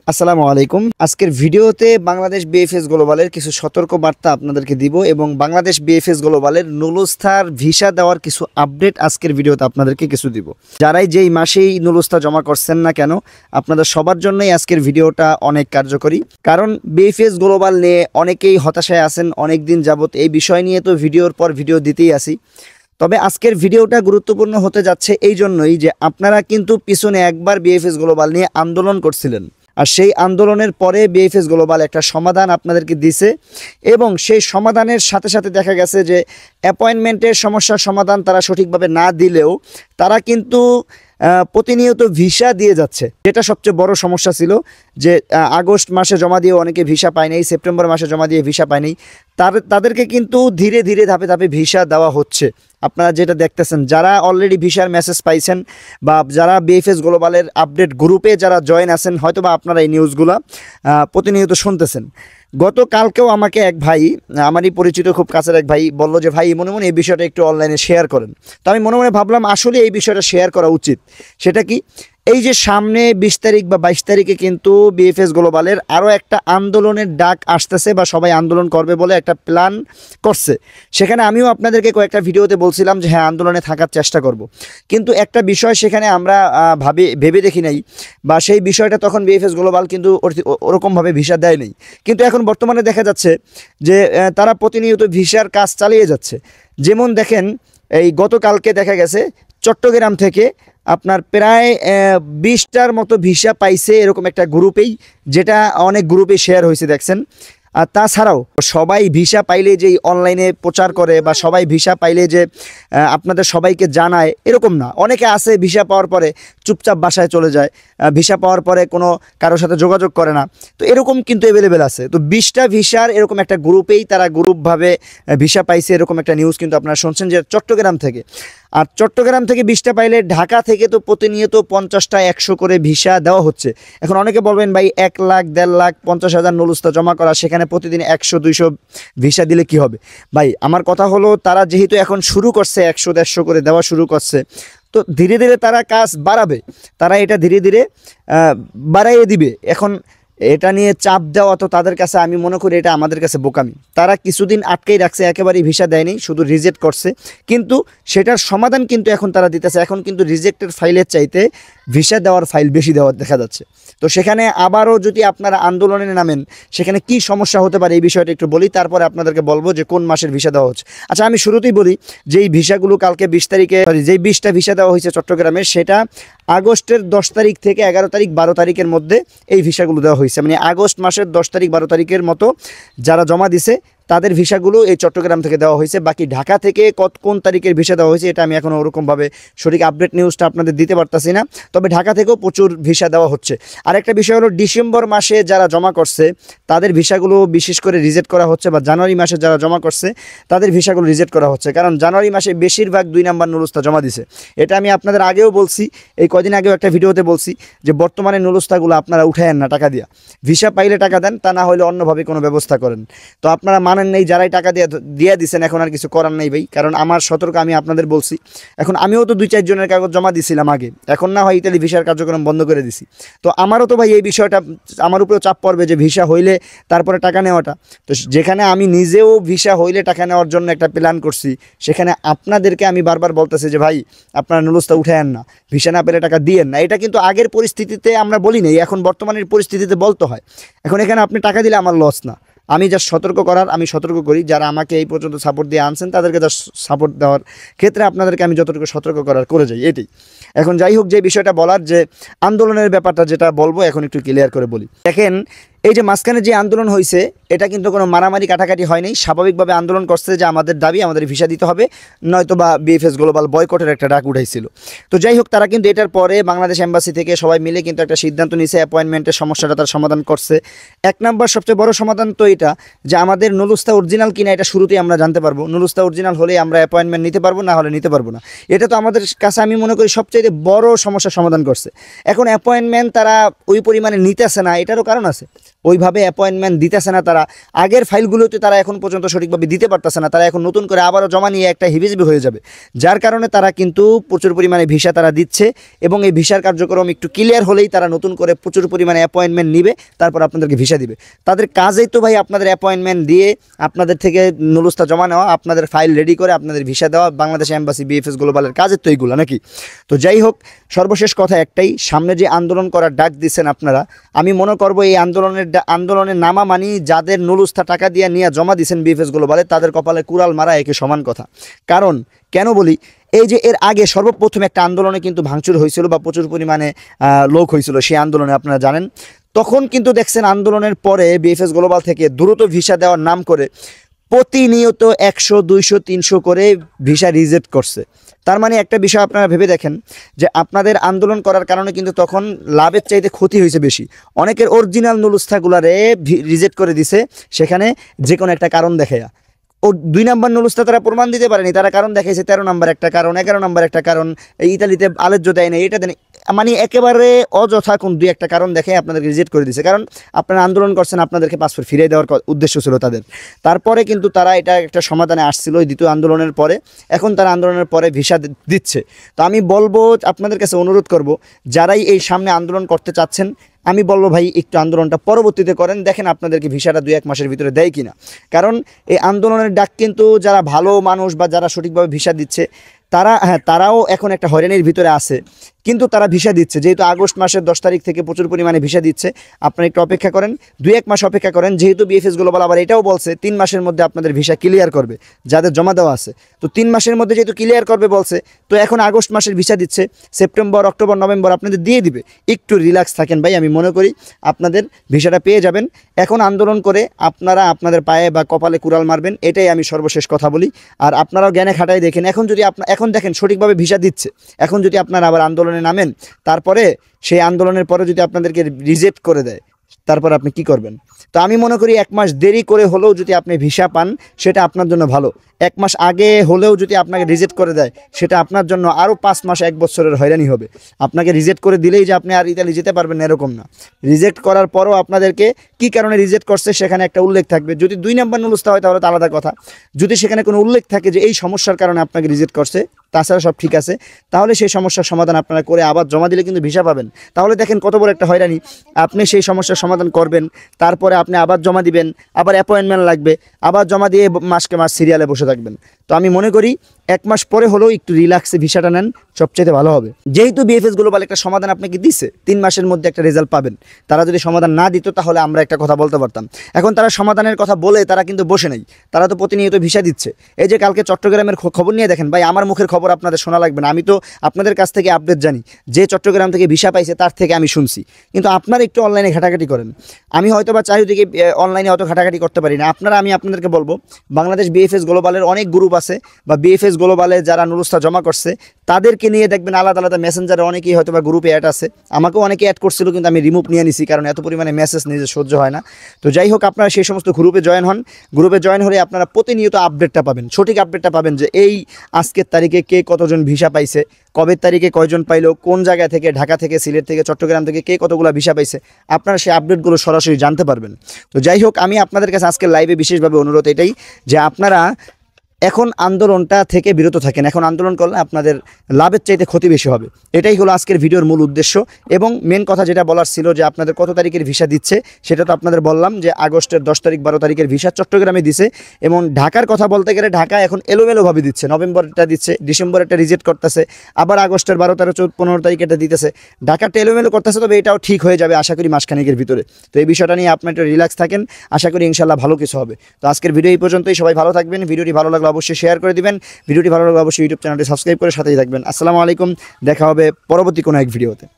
আসসালামু আলাইকুম। আজকের ভিডিওতে বাংলাদেশ বিএফএস গ্লোবালের কিছু সতর্ক বার্তা আপনাদেরকে দিব এবং বাংলাদেশ বিএফএস গ্লোবালের নুলুস্থার ভিসা দেওয়ার কিছু আপডেট আজকের ভিডিওতে আপনাদেরকে কিছু দিব। যারাই যেই মাসেই নুলুস্থা জমা করছেন না কেন, আপনাদের সবার জন্যই আজকের ভিডিওটা অনেক কার্যকরী। কারণ বিএফএস গ্লোবাল নিয়ে অনেকেই হতাশায় আছেন অনেক দিন যাবত। এই বিষয় নিয়ে তো ভিডিওর পর ভিডিও দিতেই আসি। তবে আজকের ভিডিওটা গুরুত্বপূর্ণ হতে যাচ্ছে এই জন্যই যে আপনারা কিন্তু পিছনে একবার বিএফএস গ্লোবাল নিয়ে আন্দোলন করছিলেন, আর সেই আন্দোলনের পরে বিএফএস গ্লোবাল একটা সমাধান আপনাদেরকে দিছে এবং সেই সমাধানের সাথে সাথে দেখা গেছে যে অ্যাপয়েন্টমেন্টের সমস্যার সমাধান তারা সঠিকভাবে না দিলেও তারা কিন্তু প্রতিনিয়ত ভিসা দিয়ে যাচ্ছে। যেটা সবচেয়ে বড় সমস্যা ছিল যে আগস্ট মাসে জমা দিয়ে অনেকে ভিসা পায় নাই, সেপ্টেম্বর মাসে জমা দিয়ে ভিসা পায় নাই, তাদেরকে কিন্তু ধীরে ধীরে ধাপে ধাপে ভিসা দেওয়া হচ্ছে। আপনারা যেটা দেখতেছেন, যারা অলরেডি ভিসার মেসেজ পাইছেন বা যারা বিএফএস গ্লোবালের আপডেট গ্রুপে যারা জয়েন আছেন, হয়তো বা আপনারা এই নিউজগুলো প্রতিনিয়ত শুনতেছেন। গতকালকেও আমাকে এক ভাই, আমারই পরিচিত খুব কাছের এক ভাই বলল যে ভাই মনে মনে এই বিষয়টা একটু অনলাইনে শেয়ার করেন। তো আমি মনে মনে ভাবলাম আসলে এই বিষয়টা শেয়ার করা উচিত। সেটা কি, এই যে সামনে 20 তারিখ বা 22 তারিখে কিন্তু বিএফএস গ্লোবালের আরও একটা আন্দোলনের ডাক আসতেছে বা সবাই আন্দোলন করবে বলে একটা প্ল্যান করছে। সেখানে আমিও আপনাদেরকে কয়েকটা ভিডিওতে বলছিলাম যে হ্যাঁ, আন্দোলনে থাকার চেষ্টা করব। কিন্তু একটা বিষয় সেখানে আমরা ভেবে দেখি নাই, বা সেই বিষয়টা তখন বিএফএস গ্লোবাল কিন্তু ওরকমভাবে ভিসা দেয় নাই। কিন্তু এখন বর্তমানে দেখা যাচ্ছে যে তারা প্রতিনিয়ত ভিসার কাজ চালিয়ে যাচ্ছে। যেমন দেখেন, এই গতকালকে দেখা গেছে চট্টগ্রাম থেকে আপনার প্রায় 20টার মতো ভিসা পাইছে এরকম একটা গ্রুপেই, যেটা অনেক গ্রুপে শেয়ার হয়েছে দেখছেন। আর তাছাড়াও সবাই ভিসা পাইলে যেই অনলাইনে প্রচার করে বা সবাই ভিসা পাইলে যে আপনাদের সবাইকে জানায়, এরকম না। অনেকে আছে ভিসা পাওয়ার পরে চুপচাপ বাসায় চলে যায়, ভিসা পাওয়ার পরে কোনো কারোর সাথে যোগাযোগ করে না। তো এরকম কিন্তু অ্যাভেলেবেল আছে। তো 20টা ভিসার এরকম একটা গ্রুপেই তারা গ্রুপভাবে ভিসা পাইছে, এরকম একটা নিউজ কিন্তু আপনারা শুনছেন যে চট্টগ্রাম থেকে। আর চট্টগ্রাম থেকে 20টা পাইলে ঢাকা থেকে তো প্রতিনিয়ত 50টা 100 করে ভিসা দেওয়া হচ্ছে। এখন অনেকে বলবেন ভাই 1 লাখ 1.5 লাখ 50,000 নুলুস্থা জমা করা, সেখানে প্রতিদিন 100-200 ভিসা দিলে কি হবে? ভাই আমার কথা হলো, তারা যেহেতু এখন শুরু করছে 100-150 করে দেওয়া শুরু করছে, তো ধীরে ধীরে তারা কাজ বাড়াবে, তারা এটা ধীরে ধীরে বাড়াইয়ে দিবে। এখন এটা নিয়ে চাপ দেওয়া তো তাদের কাছে, আমি মনে করি এটা আমাদের কাছে বোকামি। তারা কিছুদিন আটকেই রাখছে, একেবারেই ভিসা দেয়নি, শুধু রিজেক্ট করছে। কিন্তু সেটার সমাধান কিন্তু এখন তারা দিতেছে। এখন কিন্তু রিজেক্টের ফাইলের চাইতে ভিসা দেওয়ার ফাইল বেশি দেওয়ার দেখা যাচ্ছে। তো সেখানে আবারও যদি আপনারা আন্দোলনে নামেন, সেখানে কি সমস্যা হতে পারে এই বিষয়টা একটু বলি, তারপরে আপনাদেরকে বলবো যে কোন মাসের ভিসা দেওয়া হচ্ছে। আচ্ছা, আমি শুরুতেই বলি যে এই ভিসাগুলো কালকে 20 তারিখে, যেই 20টা ভিসা দেওয়া হয়েছে চট্টগ্রামের, সেটা আগস্টের 10 তারিখ থেকে 11 তারিখ 12 তারিখের মধ্যে এই ভিসাগুলো দেওয়া হয়েছে। মানে আগস্ট মাসের 10 তারিখ 12 তারিখের মতো যারা জমা দিছে তাদের ভিসাগুলো এই চট্টগ্রাম থেকে দেওয়া হয়েছে। বাকি ঢাকা থেকে কোন তারিখের ভিসা দেওয়া হয়েছে এটা আমি এখনও ওরকমভাবে সঠিক আপডেট নিউজটা আপনাদের দিতে পারতাছি না। তবে ঢাকা থেকেও প্রচুর ভিসা দেওয়া হচ্ছে। আরেকটা বিষয় হলো, ডিসেম্বর মাসে যারা জমা করছে তাদের ভিসাগুলো বিশেষ করে রিজেক্ট করা হচ্ছে, বা জানুয়ারি মাসে যারা জমা করছে তাদের ভিসাগুলো রিজেক্ট করা হচ্ছে। কারণ জানুয়ারি মাসে বেশিরভাগ 2 নাম্বার নুলুস্থা জমা দিছে। এটা আমি আপনাদের আগেও বলছি, এই কদিন আগেও একটা ভিডিওতে বলছি যে বর্তমানে নুলুস্থাগুলো আপনারা উঠায়েন না টাকা দিয়া, ভিসা পাইলে টাকা দেন, তা না হলে অন্যভাবে কোনো ব্যবস্থা করেন। তো আপনারা মানেন নেই, যারাই টাকা দিয়ে দিচ্ছেন এখন আর কিছু করার নেই ভাই। কারণ আমার সতর্ক আমি আপনাদের বলছি। এখন আমিও তো 2-4 জনের কাগজ জমা দিছিলাম আগে, এখন না হয় ইতালি ভিসার কার্যক্রম বন্ধ করে দিছি। তো আমারও তো ভাই এই বিষয়টা আমার উপরেও চাপ পড়বে যে ভিসা হইলে তারপরে টাকা নেওয়াটা। তো যেখানে আমি নিজেও ভিসা হইলে টাকা নেওয়ার জন্য একটা প্ল্যান করছি, সেখানে আপনাদেরকে আমি বারবার বলতেছি যে ভাই আপনারা নুলুস্থা উঠায়েন না, ভিসা না পেলে টাকা দিয়েন না। এটা কিন্তু আগের পরিস্থিতিতে আমরা বলি নাই, এখন বর্তমানের পরিস্থিতিতে বলতে হয়। এখন এখানে আপনি টাকা দিলে আমার লস না, আমি যা সতর্ক করার আমি সতর্ক করি। যারা আমাকে এই পর্যন্ত সাপোর্ট দিয়ে আনছেন তাদেরকে যা সাপোর্ট দেওয়ার ক্ষেত্রে আপনাদেরকে আমি যতটুকু সতর্ক করার করে যাই, এটাই। এখন যাই হোক, যে বিষয়টা বলার, যে আন্দোলনের ব্যাপারটা যেটা বলবো এখন একটু ক্লিয়ার করে বলি। দেখেন, এই যে মাঝখানে যে আন্দোলন হয়েছে এটা কিন্তু কোনো মারামারি কাটাকাটি হয়নি। স্বাভাবিকভাবে আন্দোলন করছে যে আমাদের দাবি, আমাদের ভিসা দিতে হবে, নয়তো বা বিএফএস গ্লোবাল বয়কটের একটা ডাক উঠাইছিল। তো যাই হোক, তারা কিন্তু এটার পরে বাংলাদেশ এম্বাসি থেকে সবাই মিলে কিন্তু একটা সিদ্ধান্ত নিয়েছে, অ্যাপয়েন্টমেন্টের সমস্যাটা তার সমাধান করছে। 1 নাম্বার সবচেয়ে বড় সমাধান তো এটা যে আমাদের নুলুস্থা অরিজিনাল কিনা এটা শুরুতেই আমরা জানতে পারবো। নুলুস্থা অরিজিনাল হলে আমরা অ্যাপয়েন্টমেন্ট নিতে পারবো, না হলে নিতে পারবো না। এটা তো আমাদের কাছে আমি মনে করি সবচেয়ে বড় সমস্যার সমাধান করছে। এখন অ্যাপয়েন্টমেন্ট তারা ওই পরিমাণে নিতেছে না, এটারও কারণ আছে। ওইভাবে অ্যাপয়েন্টমেন্ট দিতেছে না তারা, আগের ফাইলগুলোতে তারা এখন পর্যন্ত সঠিকভাবে দিতে পারতেছে না, তারা এখন নতুন করে আবারও জমা নিয়ে একটা হিবিজিবি হয়ে যাবে, যার কারণে তারা কিন্তু প্রচুর পরিমাণে ভিসা তারা দিচ্ছে এবং এই ভিসার কার্যক্রম একটু ক্লিয়ার হলেই তারা নতুন করে প্রচুর পরিমাণে অ্যাপয়েন্টমেন্ট নিবে, তারপর আপনাদেরকে ভিসা দিবে। তাদের কাজেই তো ভাই আপনাদের অ্যাপয়েন্টমেন্ট দিয়ে আপনাদের থেকে নুলুস্তা জমা নেওয়া, আপনাদের ফাইল রেডি করে আপনাদের ভিসা দেওয়া, বাংলাদেশ এম্বাসি বিএফএস গ্লোবালের কাজের তো এইগুলো নাকি। তো যাই হোক, সর্বশেষ কথা একটাই, সামনে যে আন্দোলন করার ডাক দিচ্ছেন আপনারা, আমি মনে করব এই আন্দোলনের নামা মানি যাদের নুলুস্তা টাকা দিয়ে নিয়ে জমা দিচ্ছেন বিএফএস গ্লোবালে, তাদের কপালে কুড়াল মারা একে সমান কথা। কারণ কেন বলি, এই যে এর আগে সর্বপ্রথম একটা আন্দোলনে কিন্তু ভাঙচুর হয়েছিল বা প্রচুর পরিমাণে লোক হয়েছিল, সেই আন্দোলনে আপনারা জানেন, তখন কিন্তু দেখছেন আন্দোলনের পরে বিএফএস গ্লোবাল থেকে দ্রুত ভিসা দেওয়ার নাম করে প্রতিনিয়ত 100, 200, 300 করে ভিসা রিজেক্ট করছে। তার মানে একটা বিষয় আপনারা ভেবে দেখেন যে আপনাদের আন্দোলন করার কারণে কিন্তু তখন লাভের চাইতে ক্ষতি হয়েছে বেশি। অনেকের অরিজিনাল নুলুস্তাগুলারে রিজেক্ট করে দিছে, সেখানে যে কোনো একটা কারণ দেখাইয়া। ও 2 নম্বর নুলুস্তা তারা প্রমাণ দিতে পারেনি, তারা কারণ দেখাইছে 13 নম্বর একটা কারণ, 11 নম্বর একটা কারণ, ইতালিতে আলোচ্য দেয় না, এটা দেয়, মানে একেবারে অযথা কোন 2-1টা কারণ দেখে আপনাদেরকে রিজেক্ট করে দিয়েছে। কারণ আপনারা আন্দোলন করছেন, আপনাদেরকে পাসপোর্ট ফিরিয়ে দেওয়ার উদ্দেশ্য ছিল তাদের। তারপরে কিন্তু তারা এটা একটা সমাধানে আসছিল ওই দ্বিতীয় আন্দোলনের পরে, এখন তারা আন্দোলনের পরে ভিসা দিচ্ছে। তো আমি বলবো, আপনাদের কাছে অনুরোধ করব, যারাই এই সামনে আন্দোলন করতে চাচ্ছেন, আমি বলবো ভাই একটু আন্দোলনটা পরবর্তীতে করেন, দেখেন আপনাদেরকে ভিসাটা 2-1 মাসের ভিতরে দেয় কিনা। কারণ এই আন্দোলনের ডাক কিন্তু যারা ভালো মানুষ বা যারা সঠিকভাবে ভিসা দিচ্ছে তারাও এখন একটা হয়রানির ভিতরে আছে, কিন্তু তারা ভিসা দিচ্ছে। যেহেতু আগস্ট মাসের 10 তারিখ থেকে প্রচুর পরিমাণে ভিসা দিচ্ছে, আপনারা একটু অপেক্ষা করেন, 2-1 মাস অপেক্ষা করেন। যেহেতু বিএফএস গ্লোবাল আবার এটাও বলছে 3 মাসের মধ্যে আপনাদের ভিসা ক্লিয়ার করবে যাদের জমা দেওয়া আছে। তো 3 মাসের মধ্যে যেহেতু ক্লিয়ার করবে বলছে, তো এখন আগস্ট মাসের ভিসা দিচ্ছে, সেপ্টেম্বর, অক্টোবর, নভেম্বর আপনাদের দিয়ে দিবে। একটু রিল্যাক্স থাকেন ভাই, আমি মনে করি আপনাদের ভিসাটা পেয়ে যাবেন। এখন আন্দোলন করে আপনারা আপনাদের পায়ে বা কপালে কুড়াল মারবেন, এটাই আমি সর্বশেষ কথা বলি। আর আপনারাও জ্ঞানে খাটাই দেখেন, এখন যদি এখন দেখেন সঠিকভাবে ভিসা দিচ্ছে, এখন যদি আপনারা আবার আন্দোলনে নামেন, তারপরে সেই আন্দোলনের পরে যদি আপনাদেরকে রিজেক্ট করে দেয়, তারপর আপনি কি করবেন? তো আমি মনে করি 1 মাস দেরি করে হলেও যদি আপনি ভিসা পান, সেটা আপনার জন্য ভালো। 1 মাস আগে হলেও যদি আপনাকে রিজেক্ট করে দেয়, সেটা আপনার জন্য আরও 5 মাস 1 বছরের হয়রানি হবে। আপনাকে রিজেক্ট করে দিলেই যে আপনি আর ইতালি যেতে পারবেন না, এরকম না। রিজেক্ট করার পরও আপনাদেরকে কী কারণে রিজেক্ট করছে সেখানে একটা উল্লেখ থাকবে। যদি 2 নম্বর নুলুস্তা হয় তাহলে তো আলাদা কথা। যদি সেখানে কোনো উল্লেখ থাকে যে এই সমস্যার কারণে আপনাকে রিজেক্ট করছে, তাছাড়া সব ঠিক আছে, তাহলে সেই সমস্যার সমাধান আপনারা করে আবার জমা দিলে কিন্তু ভিসা পাবেন। তাহলে দেখেন কত বড় একটা হয়রানি। আপনি সেই সমস্যার সমাধান করবেন, তারপরে আপনি আবার জমা দিবেন, আবার অ্যাপয়েন্টমেন্ট লাগবে, আবার জমা দিয়ে মাসকে মাস সিরিয়ালে বসে থাকবেন। তো আমি মনে করি 1 মাস পরে হলেও একটু রিল্যাক্সে ভিসাটা নেন, সবচেয়ে ভালো হবে। যেহেতু বিএফএস গ্লোবাল একটা সমাধান আপনাকে দিচ্ছে, 3 মাসের মধ্যে একটা রেজাল্ট পাবেন। তারা যদি সমাধান না দিত তাহলে আমরা একটা কথা বলতে পারতাম। এখন তারা সমাধানের কথা বলে তারা কিন্তু বসে নেই, তারা তো প্রতিনিয়ত ভিসা দিচ্ছে। এই যে কালকে চট্টগ্রামের খবর নিয়ে দেখেন ভাই, আমার মুখের খবর আপনাদের শোনা লাগবে না, আমি তো আপনাদের কাছ থেকে আপডেট জানি। যে চট্টগ্রাম থেকে ভিসা পাইছে তার থেকে আমি শুনছি, কিন্তু আপনারা একটু অনলাইনে ঘাটাঘাটি করেন। আমি হয়তো বা চাই দিকে অনলাইনে অত ঘাটাঘাটি করতে পারি না। আমি আপনাদেরকে বলবো, বাংলাদেশ বিএফএস গ্লোবালের অনেক গ্রুপ আছে বা বিএফএস গ্লোবালে যারা নুলুস্তা জমা করছে তাদেরকে নিয়ে দেখবেন আলাদা আলাদা মেসেঞ্জারে অনেকেই হয়তো বা গ্রুপে অ্যাড আছে। আমাকেও অনেকে অ্যাড করছিল, কিন্তু আমি রিমুভ নিয়ে নিছি, কারণ এত পরিমাণে মেসেজ নিজে সহ্য হয় না। তো যাই হোক, আপনারা সেই সমস্ত গ্রুপে জয়েন হন। গ্রুপে জয়েন হলে আপনারা প্রতিনিয়ত আপডেটটা পাবেন, সঠিক আপডেটটা পাবেন যে এই আজকের তারিখে কে কতজন ভিসা পাইছে, কবের তারিখে কয়জন পাইলো, কোন জায়গা থেকে, ঢাকা থেকে, সিলেট থেকে, চট্টগ্রাম থেকে কে কতগুলো ভিসা পাইছে, আপনারা সেই আপডেটগুলো সরাসরি জানতে পারবেন। তো যাই হোক, আমি আপনাদের কাছে আজকের লাইভে বিশেষভাবে অনুরোধ এটাই যে আপনারা এখন আন্দোলনটা থেকে বিরত থাকেন। এখন আন্দোলন করলে আপনাদের লাভের চাইতে ক্ষতি বেশি হবে। এটাই হলো আজকের ভিডিওর মূল উদ্দেশ্য। এবং মেন কথা যেটা বলার ছিল যে আপনাদের কত তারিখের ভিসা দিচ্ছে, সেটা তো আপনাদের বললাম যে আগস্টের 10 তারিখ 12 তারিখের ভিসা চট্টগ্রামে দিছে। এবং ঢাকার কথা বলতে গেলে ঢাকা এখন এলোমেলোভাবে দিচ্ছে, নভেম্বরটা দিচ্ছে, ডিসেম্বরেরটা রিজেক্ট করতেছে, আবার আগস্টের 12, 13, 14, 15 তারিখেটা দিতেছে। ঢাকাটা এলোমেলো করতেছে, তবে এটাও ঠিক হয়ে যাবে আশা করি মাসখানেকের ভিতরে। তো এই বিষয়টা নিয়ে আপনার একটু রিল্যাক্স থাকেন, আশা করি ইনশাল্লাহ ভালো কিছু হবে। তো আজকের ভিডিও এই পর্যন্তই, সবাই ভালো থাকবেন। ভিডিওটি ভালো লাগলে অবশ্যই শেয়ার করে দিবেন, ভিডিওটি ভালো লাগলে অবশ্যই ইউটিউব চ্যানেলটি সাবস্ক্রাইব করে সাথেই থাকবেন। আসসালামু আলাইকুম, দেখা হবে পরবর্তী কোনো এক ভিডিওতে।